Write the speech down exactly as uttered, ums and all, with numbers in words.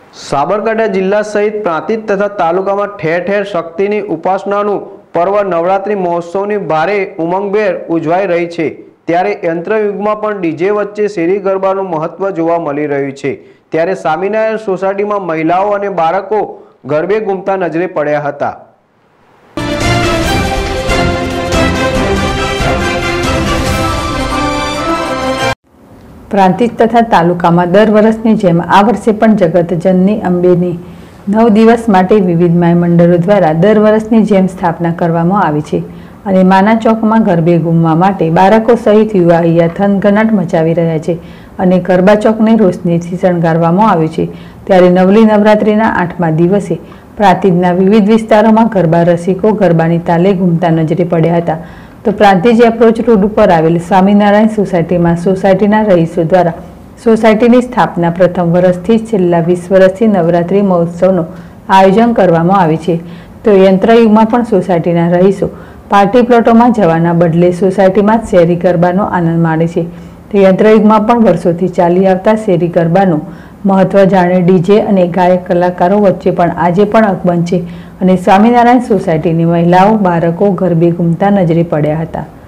સાબરકાંઠા જિલ્લા સહિત પ્રાંતિજ તથા તાલુકામાં ઠેર ઠેર શક્તિની ઉપાસનાનું પર્વ નવરાત્રિ મહોત્સવની ભારે ઉમંગભેર ઉજવાઈ રહી છે। ત્યારે યંત્રયુગમાં પણ ડીજે વચ્ચે શેરી ગરબાનું મહત્વ જોવા મળી રહ્યું છે। ત્યારે સ્વામિનારાયણ સોસાયટીમાં મહિલાઓ અને બાળકો ગરબે ઘૂમતા નજરે પડ્યા હતા। પ્રાંતિજ તથા તાલુકામાં દર વર્ષની જેમ આ વર્ષે પણ જગતજનની અંબેની નવ દિવસ માટે વિવિધ માય મંડળો દ્વારા દર વર્ષની જેમ સ્થાપના કરવામાં આવી છે અને માના ચોકમાં ગરબે ઘૂમવા માટે બાળકો સહિત યુવા હૈયા થનગનાટ મચાવી રહ્યા છે અને ગરબા ચોકને રોશનીથી શણગારવામાં આવ્યું છે। ત્યારે નવલી નવરાત્રિના આઠમા દિવસે પ્રાંતિજના વિવિધ વિસ્તારોમાં ગરબા રસિકો ગરબાની તાલે ઘૂમતા નજરે પડ્યા હતા। તો પ્રાંતિજ એપ્રોચ રોડ ઉપર આવેલ સ્વામિનારાયણ સોસાયટીમાં સોસાયટીના રહીશો દ્વારા સોસાયટીની સ્થાપના પ્રથમ વર્ષથી છેલ્લા વીસ વર્ષથી નવરાત્રિ મહોત્સવનું આયોજન કરવામાં આવે છે। તો યંત્રયુગમાં પણ સોસાયટીના રહીશો પાર્ટી પ્લોટોમાં જવાના બદલે સોસાયટીમાં જ શેરી ગરબાનો આનંદ માણે છે। તો યંત્રયુગમાં પણ વર્ષોથી ચાલી આવતા શેરી ગરબાનું મહત્વ જાણે ડીજે અને ગાયક કલાકારો વચ્ચે પણ આજે પણ અકબંધ છે અને સ્વામિનારાયણ સોસાયટીની મહિલાઓ બાળકો ગરબે ઘૂમતા નજરે પડ્યા હતા।